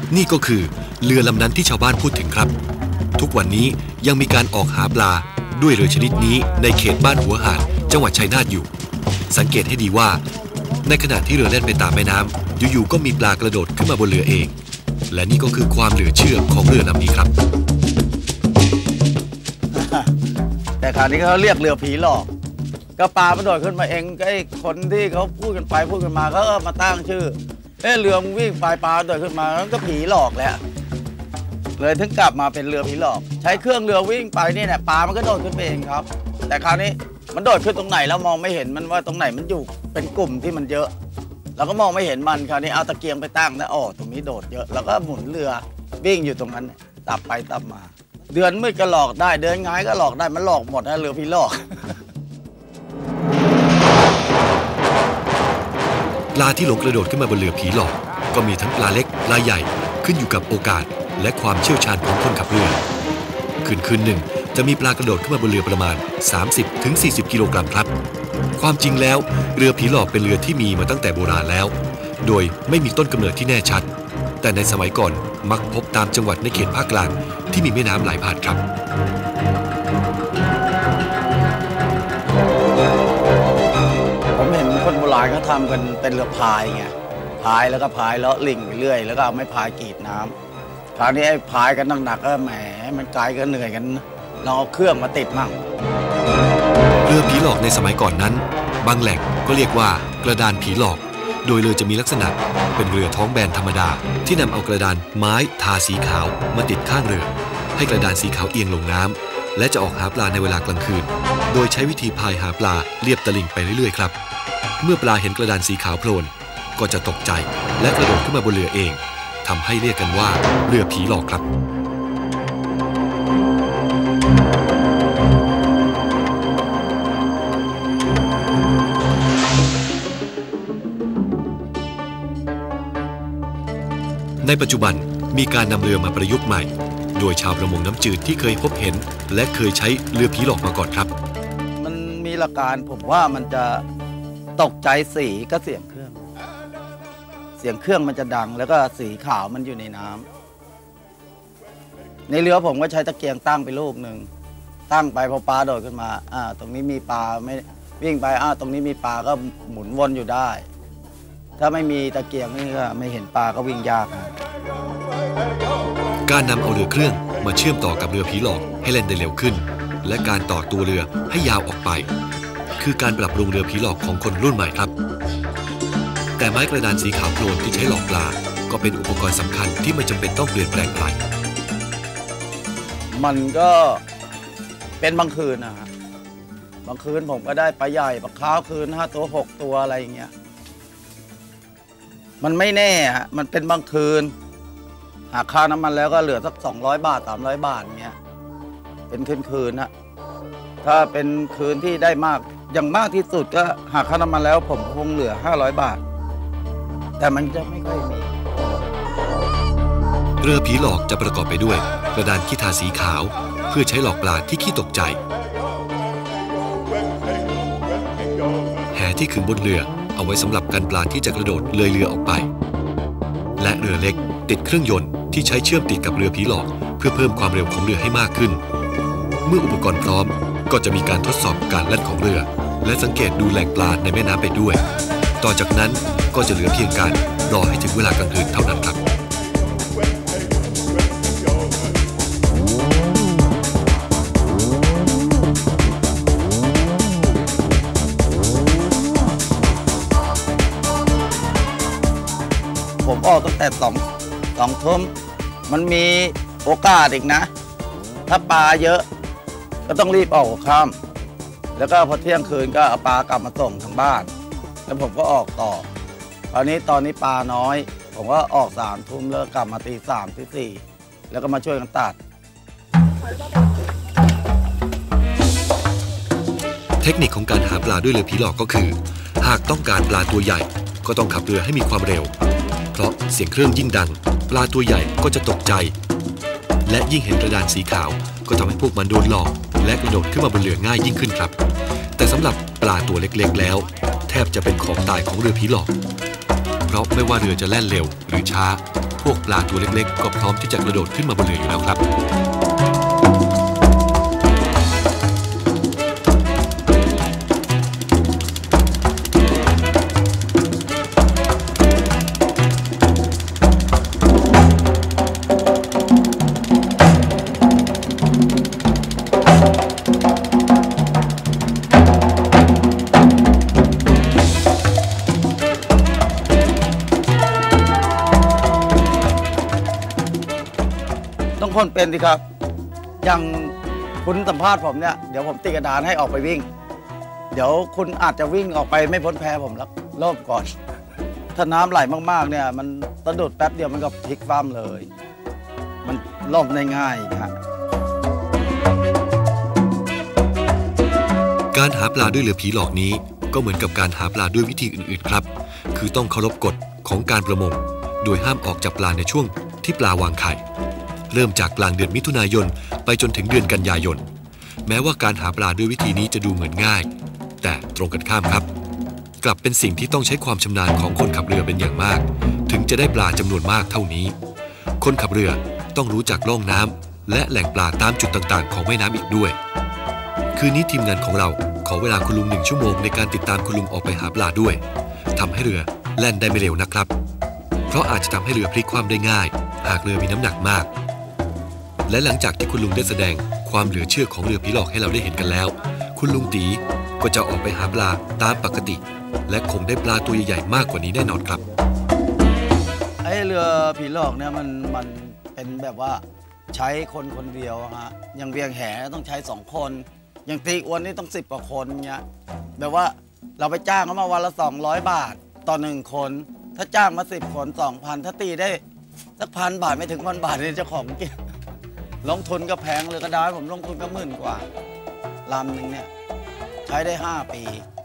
นี่ก็คือเรือลำนั้นที่ชาวบ้านพูดถึงครับทุกวันนี้ยังมีการออกหาปลาด้วยเรือชนิดนี้ในเขตบ้านหัวหาดจังหวัดชัยนาทอยู่สังเกตให้ดีว่าในขณะที่เรือแล่นไปตามแม่น้ำอยู่ๆก็มีปลากระโดดขึ้นมาบนเรือเองและนี่ก็คือความเหลือเชื่อของเรือลำนี้ครับแต่คราวนี้เขาเรียกเรือผีหลอกก็ปลามันโดดขึ้นมาเองไอ้คนที่เขาพูดกันไปพูดกันมาเขาก็มาตั้งชื่อเรือมึงวิ่งปลาโดดขึ้นมาแล้วก็ผีหลอกแล้วเลยถึงกลับมาเป็นเรือผีหลอกใช้เครื่องเรือวิ่งไปนี่แหละปลามันก็โดดขึ้นไปเองครับแต่คราวนี้มันโดดขึ้นตรงไหนแล้วมองไม่เห็นมันว่าตรงไหนมันอยู่เป็นกลุ่มที่มันเยอะเราก็มองไม่เห็นมันคราวนี้เอาตะเกียงไปตั้งนะตรงนี้โดดเยอะแล้วก็หมุนเรือวิ่งอยู่ตรงนั้นตับไปตับมาเดือนมืดก็หลอกได้เดือนง่ายก็หลอกได้มันหลอกหมดนะเรือผีหลอกปลาที่หลงกระโดดขึ้นมาบนเรือผีหลอกก็มีทั้งปลาเล็กปลาใหญ่ขึ้นอยู่กับโอกาสและความเชี่ยวชาญของคนขับเรือคืนหนึ่งจะมีปลากระโดดขึ้นมาบนเรือประมาณ 30-40 กิโลกรัมครับความจริงแล้วเรือผีหลอกเป็นเรือที่มีมาตั้งแต่โบราณแล้วโดยไม่มีต้นกำเนิดที่แน่ชัดแต่ในสมัยก่อนมักพบตามจังหวัดในเขตภาคกลางที่มีแม่น้ำไหลผ่านครับผมเห็นคนโบราณเขาทำกันเป็นเรือพายไงพายแล้วก็พายแล้วลิ่งไปเรื่อยแล้วก็เอาไม้พายกรีดน้ำคราวนี้ไอ้พายกันหนักๆก็แหมมันไกลก็เหนื่อยกันลองเอาเครื่องมาติดมั่งเรือผีหลอกในสมัยก่อนนั้นบางแหล่งก็เรียกว่ากระดานผีหลอกโดยเรือจะมีลักษณะเป็นเรือท้องแบนธรรมดาที่นำเอากระดานไม้ทาสีขาวมาติดข้างเรือให้กระดานสีขาวเอียงลงน้ำและจะออกหาปลาในเวลากลางคืนโดยใช้วิธีพายหาปลาเลียบตลิ่งไปเรื่อยๆครับเมื่อปลาเห็นกระดานสีขาวโผล่ก็จะตกใจและกระโดดขึ้นมาบนเรือเองทำให้เรียกกันว่าเรือผีหลอกครับในปัจจุบันมีการนำเรือมาประยุกต์ใหม่โดยชาวประมงน้ำจืดที่เคยพบเห็นและเคยใช้เรือผีหลอกมาก่อนครับมันมีหลักการผมว่ามันจะตกใจสีก็เสียงเครื่องมันจะดังแล้วก็สีขาวมันอยู่ในน้ำในเรือผมก็ใช้ตะเกียงตั้งไปลูกหนึ่งตั้งไปพอปลาโดดขึ้นมาตรงนี้มีปลาไม่วิ่งไปตรงนี้มีปลาก็หมุนวนอยู่ได้ถ้าไม่มีตะเกียงนี่ก็ไม่เห็นปลาก็วิ่งยากการนำเอาเรือเครื่องมาเชื่อมต่อกับเรือผีหลอกให้เล่นได้เร็วขึ้นและการต่อตัวเรือให้ยาวออกไปคือการปรับปรุงเรือผีหลอกของคนรุ่นใหม่ครับแต่ไม้กระดานสีขาวโพลนที่ใช้หลอกปลาก็เป็นอุปกรณ์สำคัญที่ไม่จำเป็นต้องเปลี่ยนแปลงไปมันก็เป็นบางคืนนะฮะบางคืนผมก็ได้ปลาใหญ่ปลาขาวคืน5 ตัว 6 ตัวอะไรอย่างเงี้ยมันไม่แน่ฮะมันเป็นบางคืนหากค่าน้ำมันแล้วก็เหลือสัก200 บาท300 บาทเงี้ยเป็นคืนนะถ้าเป็นคืนที่ได้มากอย่างมากที่สุดก็หากค่าน้ำมันแล้วผมคงเหลือ500 บาทแต่มันจะไม่ค่อยมีเรือผีหลอกจะประกอบไปด้วยกระดานขี้ทาสีขาวเพื่อใช้หลอกปลาที่ขี้ตกใจแหที่ขึงบนเรือเอาไว้สำหรับกันปลาที่จะกระโดดเลยเรือออกไปและเรือเล็กติดเครื่องยนต์ที่ใช้เชื่อมติดกับเรือผีหลอกเพื่อเพิ่มความเร็วของเรือให้มากขึ้นเมื่ออุปกรณ์พร้อมก็จะมีการทดสอบการแล่นของเรือและสังเกตดูแหล่งปลาในแม่น้ำไปด้วยต่อจากนั้นก็จะเหลือเพียงการรอให้ถึงเวลากลางคืนเท่านั้นครับผมออกตั้งแต่2 ทุ่มมันมีโอกาสอีกนะถ้าปลาเยอะก็ต้องรีบออกหัวค่ำแล้วก็พอเที่ยงคืนก็เอาปลากลับมาส่งทางบ้านแล้วผมก็ออกต่อตอนนี้ปลาน้อยผมก็ออก3 ทุ่มแล้วกลับมาตี 3 ตี 4แล้วก็มาช่วยกันตัดเทคนิคของการหาปลาด้วยเรือผีหลอกก็คือหากต้องการปลาตัวใหญ่ก็ต้องขับเรือให้มีความเร็วเพราะเสียงเครื่องยิ่งดังปลาตัวใหญ่ก็จะตกใจและยิ่งเห็นกระดานสีขาวก็ทำให้พวกมันโดนหลอกและกระโดดขึ้นมาบนเรือง่ายยิ่งขึ้นครับแต่สำหรับปลาตัวเล็กๆแล้วแทบจะเป็นของตายของเรือผีหลอกเพราะไม่ว่าเรือจะแล่นเร็วหรือช้าพวกปลาตัวเล็กๆก็พร้อมที่จะกระโดดขึ้นมาบนเรืออยู่แล้วครับต้องคนเป็นสิครับอย่างคุณสัมภาษณ์ผมเนี่ยเดี๋ยวผมติดกระดานให้ออกไปวิ่งเดี๋ยวคุณอาจจะวิ่งออกไปไม่พ้นแพผมแล้วรอบก่อนถ้าน้ำไหลมากๆเนี่ยมันสะดุดแป๊บเดียวมันก็พลิกคว่ำเลยมันล่มได้ง่ายนะฮะการหาปลาด้วยเรือผีหลอกนี้ก็เหมือนกับการหาปลาด้วยวิธีอื่นๆครับคือต้องเคารพกฎของการประมงโดยห้ามออกจับปลาในช่วงที่ปลาวางไข่เริ่มจากกลางเดือนมิถุนายนไปจนถึงเดือนกันยายนแม้ว่าการหาปลาด้วยวิธีนี้จะดูเหมือนง่ายแต่ตรงกันข้ามครับกลับเป็นสิ่งที่ต้องใช้ความชำนาญของคนขับเรือเป็นอย่างมากถึงจะได้ปลาจำนวนมากเท่านี้คนขับเรือต้องรู้จักล่องน้ำและแหล่งปลาตามจุดต่างๆของแม่น้ำอีกด้วยคืนนี้ทีมงานของเราขอเวลาคุณลุง1 ชั่วโมงในการติดตามคุณลุงออกไปหาปลาด้วยทำให้เรือแล่นได้ไม่เร็วนะครับเพราะอาจจะทำให้เรือพลิกคว่ำได้ง่ายหากเรือมีน้ำหนักมากและหลังจากที่คุณลุงได้แสดงความเหลือเชื่อของเรือผีหลอกให้เราได้เห็นกันแล้วคุณลุงตีก็จะออกไปหาปลาตามปกติและคงได้ปลาตัวใหญ่ๆมากกว่านี้แน่นอนครับไอ้เรือผีหลอกเนี่ยมันเป็นแบบว่าใช้คนคนเดียวฮะอย่างเวียงแหต้องใช้2 คนอย่างตีอวนนี่ต้อง10 กว่าคนเงี้ยแบบว่าเราไปจ้างเขามาวันละ200 บาทต่อ1 คนถ้าจ้างมา10 คน 2,000ถ้าตีได้สัก1,000 บาทไม่ถึง1,000 บาทเนี่ยเจ้าของเก็บลงทุนก็แพงเลยก็ได้ผมลงทุนก็10,000 กว่าลำหนึ่งเนี่ยใช้ได้5 ปี